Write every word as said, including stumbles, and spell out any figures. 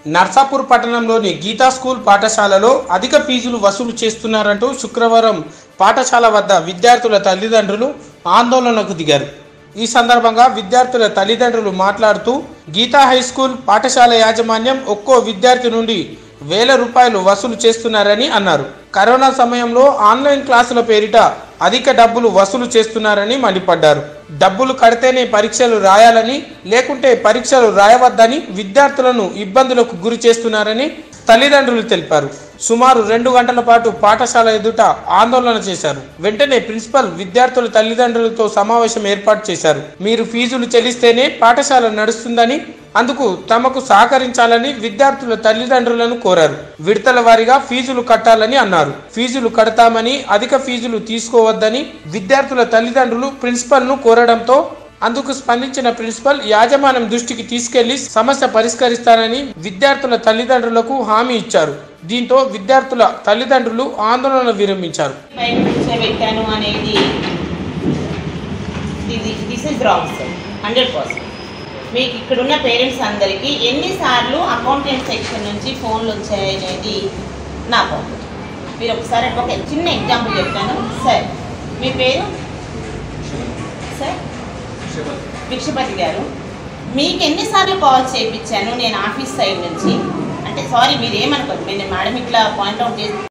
నర్సాపూర్ పట్టణంలోని గీతా స్కూల్ పాఠశాలలో అధిక ఫీజులు వసూలు చేస్తున్నారంటూ శుక్రవారం పాఠశాల వద్ద విద్యార్థుల తల్లిదండ్రులు ఆందోళనకు దిగారు. ఈ సందర్భంగా విద్యార్థుల తల్లిదండ్రులు మాట్లాడుతూ గీతా హై స్కూల్ పాఠశాల యాజమాన్యం ఒక్కో విద్యార్థి నుండి వేల రూపాయలు వసూలు చేస్తున్నారని అన్నారు. కరోనా సమయంలో ఆన్లైన్ క్లాసుల పేరిట అధిక డబ్బులు వసూలు చేస్తున్నారని మండిపడ్డారు. డబ్బులు కడితేనే పరీక్షలు రాయాలని, లేకుంటే పరీక్షలు రాయవద్దని విద్యార్థులను ఇబ్బందులకు గురి చేస్తున్నారని తల్లిదండ్రులు తెలిపారు. సుమారు రెండు గంటల పాటు పాఠశాల ఎదుట ఆందోళన చేశారు. వెంటనే ప్రిన్సిపల్ విద్యార్థుల తల్లిదండ్రులతో సమావేశం ఏర్పాటు చేశారు. మీరు ఫీజులు చెల్లిస్తేనే పాఠశాల నడుస్తుందని, అందుకు తమకు సహకరించాలని విద్యార్థుల తల్లిదండ్రులను కోరారు. విడతల వారీగా ఫీజులు కట్టాలని అన్నారు. ఫీజులు కడతామని, అధిక ఫీజులు తీసుకోవద్దని విద్యార్థుల తల్లిదండ్రులు ప్రిన్సిపల్ ను కోరడంతో అందుకు స్పందించిన ప్రిన్సిపల్ యాజమాన్యం దృష్టికి తీసుకెళ్లి సమస్య పరిష్కరిస్తానని విద్యార్థుల తల్లిదండ్రులకు హామీ ఇచ్చారు. దీంతో విద్యార్థుల తల్లిదండ్రులు ఆందోళన విరమించారు. మీకు ఇక్కడ ఉన్న పేరెంట్స్ అందరికీ ఎన్నిసార్లు అకౌంటెంట్ సెక్షన్ నుంచి ఫోన్లు వచ్చాయనేది నా పాయింట్. మీరు ఒకసారి ఒక చిన్న ఎగ్జాంపుల్ చెప్తాను. సార్, మీ పేరు? సార్ భిక్షపతి గారు, మీకు ఎన్నిసార్లు కాల్ చేయించాను నేను ఆఫీస్ సైడ్ నుంచి? అంటే సారీ, మీరు ఏమనుకోండి, నేను మేడం ఇట్లా పాయింట్అవుట్ చేసి